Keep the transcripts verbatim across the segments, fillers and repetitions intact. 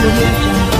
audio jungle.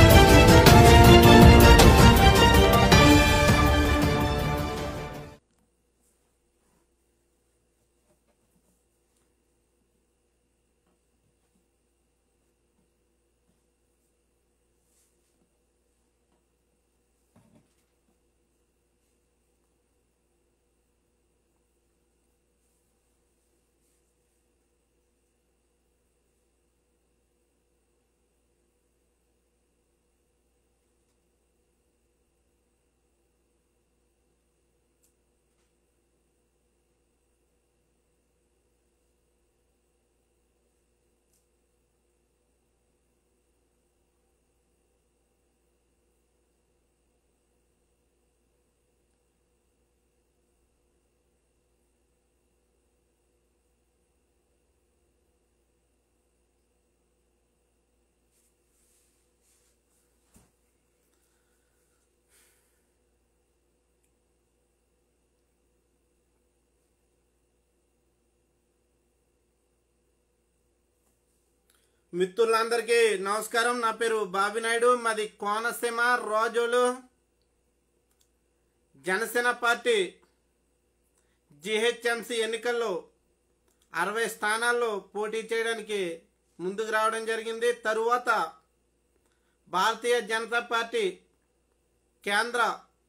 మిత్రులందరికీ నమస్కారం. నా పేరు బాబి నాయుడు, మాది కోనసీమ రాజోలు. జనసేన పార్టీ జిహెచ్ఎంసి ఎన్నికల్లో అరవై స్థానాల్లో పోటీ చేయడానికి ముందుకు రావడం జరిగింది. తరువాత భారతీయ జనతా పార్టీ కేంద్ర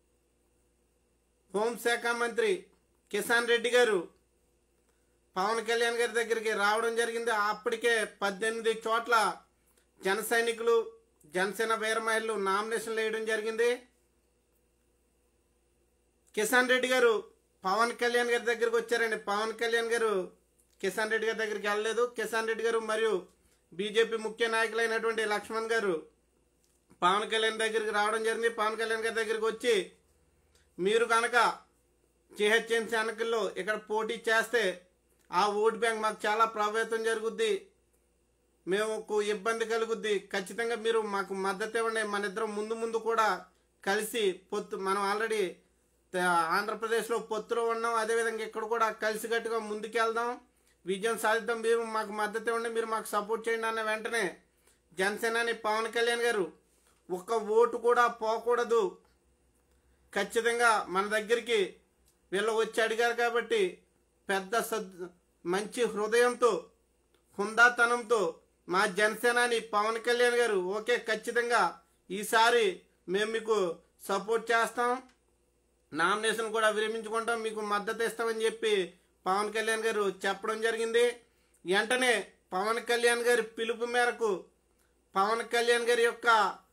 హోంశాఖ మంత్రి కిషన్ రెడ్డి గారు పవన్ కళ్యాణ్ గారి దగ్గరికి రావడం జరిగింది. అప్పటికే పద్దెనిమిది చోట్ల జన సైనికులు జనసేన వీర మహిళలు నామినేషన్లు వేయడం జరిగింది. కిషన్ రెడ్డి గారు పవన్ కళ్యాణ్ గారి దగ్గరికి వచ్చారండి. పవన్ కళ్యాణ్ గారు కిషన్ రెడ్డి గారి దగ్గరికి వెళ్ళలేదు. కిషన్ రెడ్డి గారు మరియు బీజేపీ ముఖ్య నాయకులైనటువంటి లక్ష్మణ్ గారు పవన్ కళ్యాణ్ దగ్గరికి రావడం జరిగింది. పవన్ కళ్యాణ్ గారి దగ్గరికి వచ్చి, మీరు కనుక జిహెచ్ఎంసీ ఎన్నికల్లో ఇక్కడ పోటీ చేస్తే ఆ ఓటు బ్యాంక్ మాకు చాలా ప్రభావితం జరుగుద్ది, మేము ఇబ్బంది కలుగుద్ది, ఖచ్చితంగా మీరు మాకు మద్దతు ఇవ్వండి. మన ఇద్దరం ముందు ముందు కూడా కలిసి పొత్తు, మనం ఆల్రెడీ ఆంధ్రప్రదేశ్లో పొత్తులో ఉన్నాం, అదేవిధంగా ఇక్కడ కూడా కలిసికట్టుగా ముందుకెళ్దాం, విజయం సాధిద్దాం, మీరు మాకు మద్దతు ఇవ్వండి, మీరు మాకు సపోర్ట్ చేయండి అన్న వెంటనే జనసేనాని పవన్ కళ్యాణ్ గారు ఒక్క ఓటు కూడా పోకూడదు, ఖచ్చితంగా మన దగ్గరికి వీళ్ళు వచ్చి అడిగారు కాబట్టి పెద్ద సద్ మంచి హృదయంతో హుందాతనంతో మా జనసేనాని పవన్ కళ్యాణ్ గారు ఓకే ఖచ్చితంగా ఈసారి మేము మీకు సపోర్ట్ చేస్తాం, నామినేషన్ కూడా విరమించుకుంటాం, మీకు మద్దతు ఇస్తామని చెప్పి పవన్ కళ్యాణ్ గారు చెప్పడం జరిగింది. వెంటనే పవన్ కళ్యాణ్ గారి పిలుపు మేరకు పవన్ కళ్యాణ్ గారి యొక్క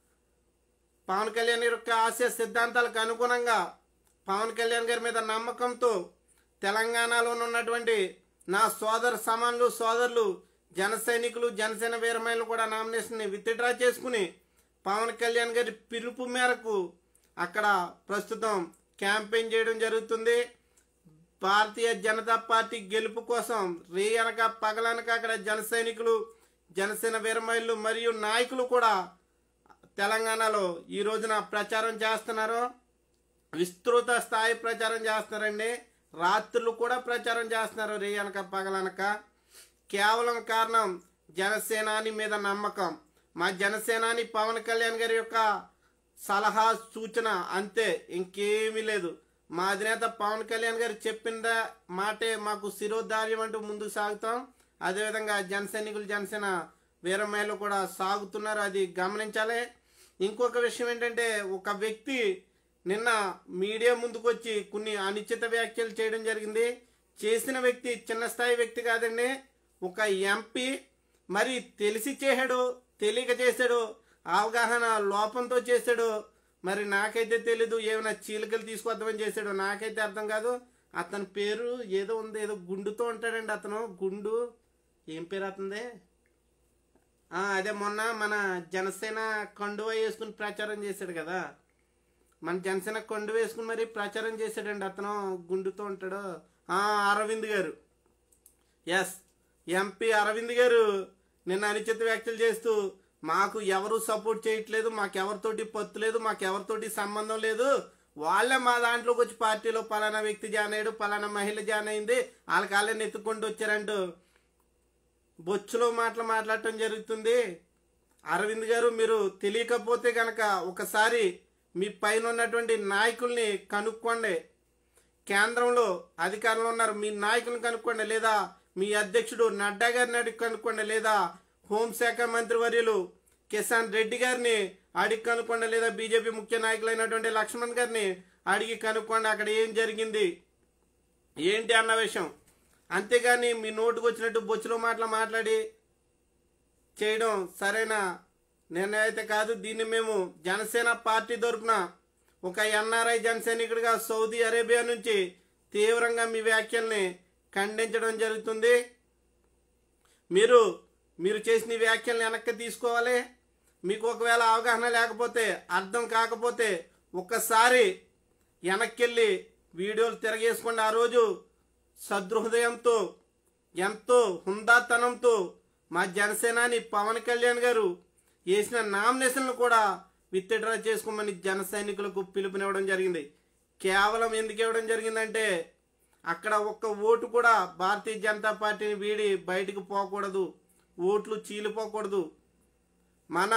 పవన్ కళ్యాణ్ గారి యొక్క ఆశయ సిద్ధాంతాలకు అనుగుణంగా పవన్ కళ్యాణ్ గారి మీద నమ్మకంతో తెలంగాణలో ఉన్నటువంటి నా సోదర సమానులు సోదరులు జన సైనికులు జనసేన వీరమహిళలు కూడా నామినేషన్ విత్డ్రా చేసుకుని పవన్ కళ్యాణ్ గారి పిలుపు మేరకు అక్కడ ప్రస్తుతం క్యాంపెయిన్ చేయడం జరుగుతుంది. భారతీయ జనతా పార్టీ గెలుపు కోసం రేయనక పగలనక అక్కడ జన సైనికులు జనసేన వీరమహిళలు మరియు నాయకులు కూడా తెలంగాణలో ఈ రోజున ప్రచారం చేస్తున్నారు. విస్తృత స్థాయి ప్రచారం చేస్తున్నారండి. రాత్రులు కూడా ప్రచారం చేస్తున్నారు రేయనక పగలనక. కేవలం కారణం జనసేనాని మీద నమ్మకం. మా జనసేనాని పవన్ కళ్యాణ్ గారి యొక్క సలహా సూచన అంతే, ఇంకేమీ లేదు. మా అధినేత పవన్ కళ్యాణ్ గారు చెప్పిన మాటే మాకు శిరోధార్యం అంటూ ముందుకు సాగుతాం. అదేవిధంగా జన సైనికులు జనసేన వీరమహిళలు కూడా సాగుతున్నారు, అది గమనించాలి. ఇంకొక విషయం ఏంటంటే, ఒక వ్యక్తి నిన్న మీడియా ముందుకు వచ్చి కొన్ని అనిశ్చిత వ్యాఖ్యలు చేయడం జరిగింది. చేసిన వ్యక్తి చిన్న స్థాయి వ్యక్తి కాదండి, ఒక ఎంపీ. మరి తెలిసి చేశాడు, తెలియక చేశాడు, అవగాహన లోపంతో చేశాడు, మరి నాకైతే తెలీదు. ఏమైనా చీలికలు తీసుకొద్దామని చేశాడు, నాకైతే అర్థం కాదు. అతని పేరు ఏదో ఉంది, ఏదో గుండుతో ఉంటాడండి అతను. గుండు ఏం పేరు అతనిదే? అదే మొన్న మన జనసేన కండువా వేసుకుని ప్రచారం చేశాడు కదా, మన జనసేన కొండ వేసుకుని మరి ప్రచారం చేశాడండి అతను, గుండుతో ఉంటాడు. అరవింద్ గారు, ఎస్ ఎంపీ అరవింద్ గారు నిన్న అనిశ్చిత వ్యాఖ్యలు చేస్తూ, మాకు ఎవరు సపోర్ట్ చేయట్లేదు, మాకెవరితోటి పొత్తు లేదు, మాకెవరితోటి సంబంధం లేదు, వాళ్ళే మా దాంట్లోకి వచ్చి పార్టీలో పలానా వ్యక్తి జాయిన్ అయ్యాడు, పలానా మహిళ జాయిన్ అయింది, వాళ్ళకి వాళ్ళని ఎత్తుకుంటూ వచ్చారంటూ బొచ్చులో మాటలు మాట్లాడటం జరుగుతుంది. అరవింద్ గారు, మీరు తెలియకపోతే కనుక ఒకసారి మీ పైన ఉన్నటువంటి నాయకుల్ని కనుక్కోండి. కేంద్రంలో అధికారంలో ఉన్నారు, మీ నాయకులను కనుక్కోండి, లేదా మీ అధ్యక్షుడు నడ్డా గారిని అడిగి కనుక్కోండి, లేదా హోంశాఖ మంత్రి వర్యులు కిషన్ రెడ్డి గారిని అడిగి కనుక్కోండి, లేదా బీజేపీ ముఖ్య నాయకులైనటువంటి లక్ష్మణ్ గారిని అడిగి కనుక్కోండి అక్కడ ఏం జరిగింది ఏంటి అన్న విషయం. అంతేగాని మీ నోటుకు వచ్చినట్టు బొచ్చులో మాటలు మాట్లాడి చేయడం సరైన నిర్ణయం అయితే కాదు. దీన్ని మేము జనసేన పార్టీ తరపున ఒక ఎన్ఆర్ఐ జనసైనికుడిగా సౌదీ అరేబియా నుంచి తీవ్రంగా మీ వ్యాఖ్యల్ని ఖండించడం జరుగుతుంది. మీరు మీరు చేసిన వ్యాఖ్యల్ని వెనక్కి తీసుకోవాలి. మీకు ఒకవేళ అవగాహన లేకపోతే, అర్థం కాకపోతే ఒక్కసారి వెనక్కి వెళ్ళి వీడియోలు తిరగేసుకోండి. ఆ రోజు సదృహృదయంతో ఎంతో హుందాతనంతో మా జనసేనాని పవన్ కళ్యాణ్ గారు వేసిన నామినేషన్లు కూడా విత్డ్రా చేసుకోమని జన సైనికులకు పిలుపునివ్వడం జరిగింది. కేవలం ఎందుకు ఇవ్వడం జరిగిందంటే అక్కడ ఒక్క ఓటు కూడా భారతీయ జనతా పార్టీని వీడి బయటకు పోకూడదు, ఓట్లు చీలిపోకూడదు. మన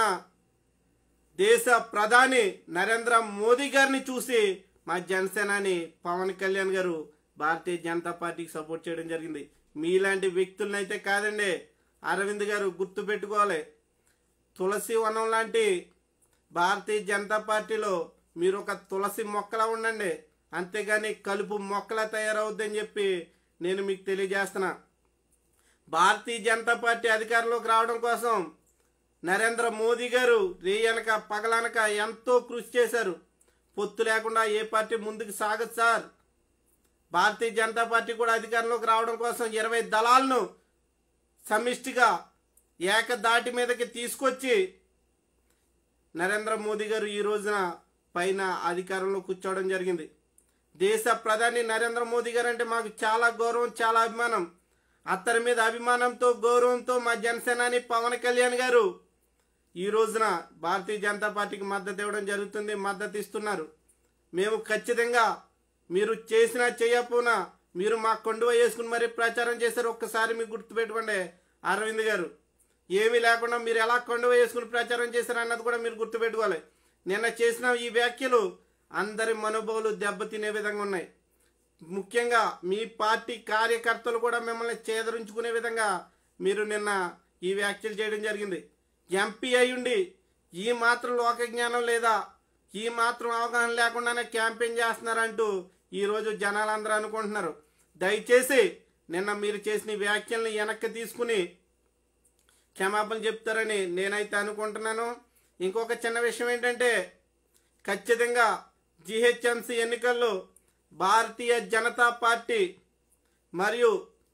దేశ ప్రధాని నరేంద్ర మోదీ గారిని చూసి మా జనసేనాని పవన్ కళ్యాణ్ గారు భారతీయ జనతా పార్టీకి సపోర్ట్ చేయడం జరిగింది. మీలాంటి వ్యక్తులను అయితే కాదండి. అరవింద్ గారు గుర్తు పెట్టుకోవాలి, తులసి వనం లాంటి భారతీయ జనతా పార్టీలో మీరు ఒక తులసి మొక్కలా ఉండండి, అంతేగాని కలుపు మొక్కలా తయారవుద్దని చెప్పి నేను మీకు తెలియజేస్తున్నా. భారతీయ జనతా పార్టీ అధికారంలోకి రావడం కోసం నరేంద్ర మోదీ గారు రేయనక పగలనక ఎంతో కృషి చేశారు. పొత్తు లేకుండా ఏ పార్టీ ముందుకు సాగదు సార్. భారతీయ జనతా పార్టీ కూడా అధికారంలోకి రావడం కోసం ఇరవై దళాలను సమిష్టిగా ఏకదాటి మీదకి తీసుకొచ్చి నరేంద్ర మోదీ గారు ఈ రోజున పైన అధికారంలో కూర్చోవడం జరిగింది. దేశ ప్రధాని నరేంద్ర మోదీ గారు అంటే మాకు చాలా గౌరవం, చాలా అభిమానం. అతని మీద అభిమానంతో గౌరవంతో మా జనసేనాని పవన్ కళ్యాణ్ గారు ఈ రోజున భారతీయ జనతా పార్టీకి మద్దతు ఇవ్వడం జరుగుతుంది, మద్దతు ఇస్తున్నారు. మేము ఖచ్చితంగా మీరు చేసినా చేయకపోయినా మీరు మా కొండువ వేసుకుని మరీ ప్రచారం చేశారు. ఒక్కసారి మీకు గుర్తుపెట్టుకోండి అరవింద్ గారు, ఏమీ లేకుండా మీరు ఎలా కొండువ వేసుకుని ప్రచారం చేశారు అన్నది కూడా మీరు గుర్తుపెట్టుకోవాలి. నిన్న చేసిన ఈ వ్యాఖ్యలు అందరి మనోభావాలు దెబ్బతినే విధంగా ఉన్నాయి. ముఖ్యంగా మీ పార్టీ కార్యకర్తలు కూడా మిమ్మల్ని చేదరించుకునే విధంగా మీరు నిన్న ఈ వ్యాఖ్యలు చేయడం జరిగింది. ఎంపీ అయ్యుండి ఈ మాత్రం లోక జ్ఞానం లేదా, ఈ మాత్రం అవగాహన లేకుండానే క్యాంపెయిన్ చేస్తున్నారంటూ ఈరోజు జనాలందరూ అనుకుంటున్నారు. దయచేసి నిన్న మీరు చేసిన వ్యాఖ్యల్ని వెనక్కి తీసుకుని క్షమాపణ చెప్తారని నేనైతే అనుకుంటున్నాను. ఇంకొక చిన్న విషయం ఏంటంటే ఖచ్చితంగా జిహెచ్ఎంసీ ఎన్నికల్లో భారతీయ జనతా పార్టీ మరియు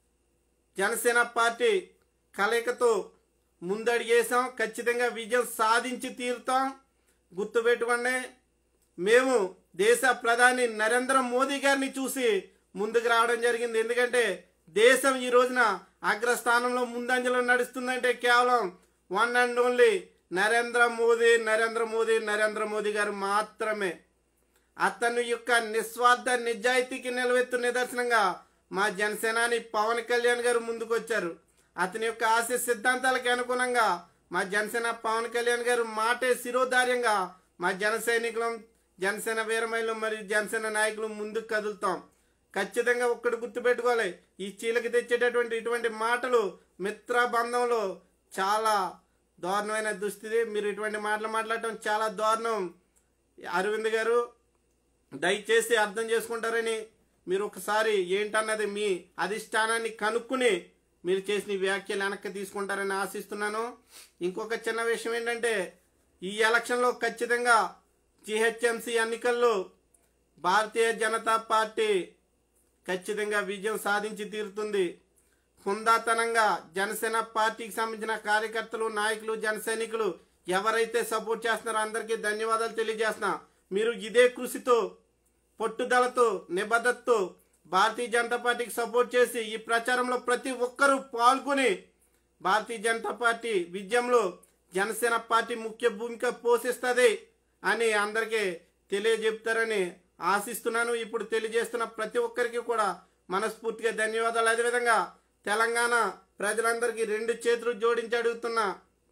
జనసేన పార్టీ కలయికతో ముందడిగేసాం. ఖచ్చితంగా విజయం సాధించి తీరుతాం. గుర్తుపెట్టుకోండి, మేము దేశ ప్రధాని నరేంద్ర మోదీ గారిని చూసి ముందుకు రావడం జరిగింది. ఎందుకంటే దేశం ఈ రోజున అగ్రస్థానంలో ముందంజలో నడుస్తుందంటే కేవలం one and only Narendra Modi Narendra Modi Narendra Modi గారు మాత్రమే. అతని యొక్క నిస్వార్థ నిజాయితీకి నిలవెత్తు నిదర్శనంగా మా జనసేనాని పవన్ కళ్యాణ్ గారు ముందుకు వచ్చారు. అతని యొక్క ఆశయ సిద్ధాంతాలకు అనుగుణంగా మా జనసేన పవన్ కళ్యాణ్ గారు మాటే శిరోధార్యంగా మా జన సైనికులం, జనసేన వీరమహిళలు మరియు జనసేన నాయకులు ముందుకు కదులుతాం. ఖచ్చితంగా ఒక్కటి గుర్తుపెట్టుకోవాలి, ఈ చీలకి తెచ్చేటటువంటి ఇటువంటి మాటలు మిత్ర బంధంలో చాలా దారుణమైన దుస్థితి. మీరు ఇటువంటి మాటలు మాట్లాడటం చాలా దారుణం. అరవింద్ గారు దయచేసి అర్థం చేసుకుంటారని మీరు ఒకసారి ఏంటన్నది మీ అధిష్టానాన్ని కనుక్కుని మీరు చేసిన వ్యాఖ్యలు వెనక్కి తీసుకుంటారని ఆశిస్తున్నాను. ఇంకొక చిన్న విషయం ఏంటంటే ఈ ఎలక్షన్లో ఖచ్చితంగా జిహెచ్ఎంసీ ఎన్నికల్లో భారతీయ జనతా పార్టీ ఖచ్చితంగా విజయం సాధించి తీరుతుంది. హుందాతనంగా జనసేన పార్టీకి సంబంధించిన కార్యకర్తలు, నాయకులు, జన సైనికులు ఎవరైతే సపోర్ట్ చేస్తున్నారో అందరికీ ధన్యవాదాలు తెలియజేస్తున్నా. మీరు ఇదే కృషితో, పట్టుదలతో, నిబద్ధతతో భారతీయ జనతా పార్టీకి సపోర్ట్ చేసి ఈ ప్రచారంలో ప్రతి ఒక్కరూ పాల్గొని భారతీయ జనతా పార్టీ విజయంలో జనసేన పార్టీ ముఖ్య భూమిక పోషిస్తుంది అని అందరికీ తెలియజెప్తారని ఆశిస్తున్నాను. ఇప్పుడు తెలియజేస్తున్న ప్రతి ఒక్కరికి కూడా మనస్ఫూర్తిగా ధన్యవాదాలు. అదేవిధంగా తెలంగాణ ప్రజలందరికీ రెండు చేతులు జోడించి అడుగుతున్నా,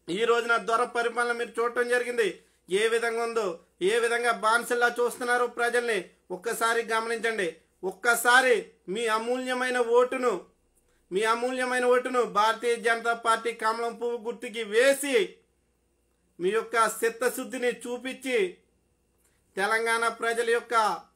ఈ రోజున దొర పరిపాలన మీరు చూడటం జరిగింది. ఏ విధంగా ఉందో, ఏ విధంగా బానిసల్లా చూస్తున్నారు ప్రజల్ని ఒక్కసారి గమనించండి. ఒక్కసారి మీ అమూల్యమైన ఓటును మీ అమూల్యమైన ఓటును భారతీయ జనతా పార్టీ కమలం పువ్వు గుర్తుకి వేసి మీ యొక్క చిత్తశుద్ధిని చూపించి తెలంగాణ ప్రజల యొక్క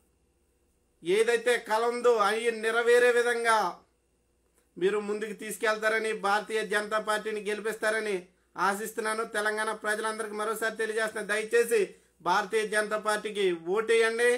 ఏదైతే కల ఉందో అవి నెరవేరే విధంగా మీరు ముందుకు తీసుకెళ్తారని, భారతీయ జనతా పార్టీని గెలిపిస్తారని ఆశిస్తున్నాను. తెలంగాణ ప్రజలందరికీ మరోసారి తెలియజేస్తున్నా, దయచేసి భారతీయ జనతా పార్టీకి ఓటేయండి.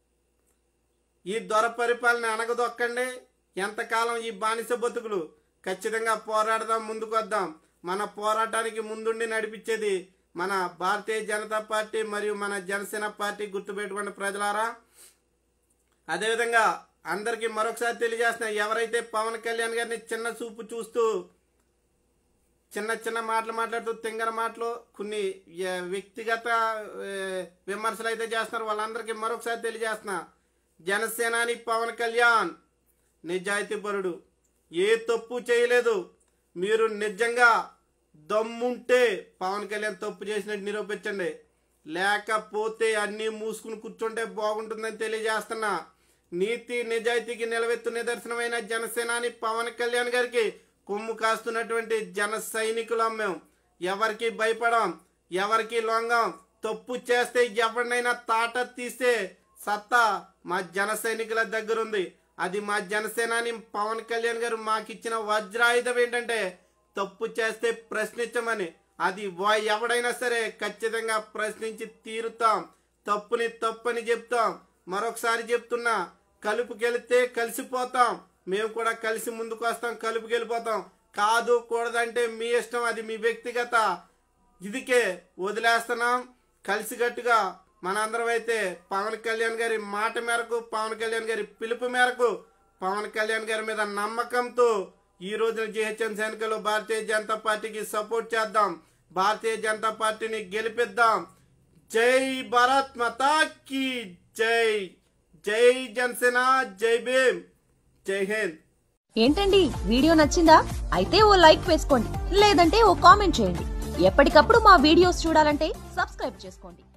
ఈ దొర పరిపాలన అనగదొక్కండి. ఎంతకాలం ఈ బానిస బతుకులు? ఖచ్చితంగా పోరాడదాం, ముందుకు వద్దాం. మన పోరాటానికి ముందుండి నడిపించేది మన భారతీయ జనతా పార్టీ మరియు మన జనసేన పార్టీ, గుర్తుపెట్టుకోండి ప్రజలారా. అదేవిధంగా అందరికీ మరొకసారి తెలియజేస్తున్నా, ఎవరైతే పవన్ కళ్యాణ్ గారిని చిన్న చూపు చూస్తూ చిన్న చిన్న మాటలు మాట్లాడుతూ తింగర మాటలు కొన్ని వ్యక్తిగత విమర్శలు అయితే చేస్తున్నారు, వాళ్ళందరికీ మరొకసారి తెలియజేస్తున్నా, జనసేనాని పవన్ కళ్యాణ్ నిజాయితీపరుడు, ఏ తప్పు చేయలేదు. మీరు నిజంగా దమ్ముంటే పవన్ కళ్యాణ్ తప్పు చేసినట్టు నిరూపించండి, లేకపోతే అన్నీ మూసుకుని కూర్చుంటే బాగుంటుందని తెలియజేస్తున్నా. నీతి నిజాయితీకి నిలవెత్తు నిదర్శనమైన జనసేనాని పవన్ కళ్యాణ్ గారికి కొమ్ము కాస్తున్నటువంటి జన సైనికులం మేము. ఎవరికి భయపడం, ఎవరికి లొంగం. తప్పు చేస్తే ఎవరినైనా తాట తీస్తే సత్తా మా జన సైనికుల దగ్గర ఉంది. అది మా జనసేనాని పవన్ కళ్యాణ్ గారు మాకు ఇచ్చిన వజ్రాయుధం ఏంటంటే తప్పు చేస్తే ప్రశ్నించమని. అది ఎవడైనా సరే ఖచ్చితంగా ప్రశ్నించి తీరుతాం. తప్పుని తప్పని చెప్తాం. మరొకసారి చెప్తున్నా, కలుపుకెళ్తే కలిసిపోతాం. మేము కూడా కలిసి ముందుకు వస్తాం, కలుపుకెళ్ళిపోతాం. కాదు కూడదంటే మీ ఇష్టం, అది మీ వ్యక్తిగత ఇదికే వదిలేస్తున్నాం. కలిసికట్టుగా మనందరం అయితే పవన్ కళ్యాణ్ గారి మాట మేరకు, పవన్ కళ్యాణ్ గారి పిలుపు మేరకు, పవన్ కళ్యాణ్ గారి మీద నమ్మకంతో ఈ రోజున జిహెచ్ఎంసీ ఎన్నికల్లో భారతీయ జనతా పార్టీకి సపోర్ట్ చేద్దాం. భారతీయ జనతా పార్టీని గెలిపిద్దాం. జై భారత్ మాతా కీ జై. జై జనసేన, జై భీమ్, జై హింద్. ఏంటండి వీడియో నచ్చిందా? అయితే ఓ లైక్ వేసుకోండి, లేదంటే ఓ కామెంట్ చేయండి. ఎప్పటికప్పుడు మా వీడియోస్ చూడాలంటే సబ్స్క్రైబ్ చేసుకోండి.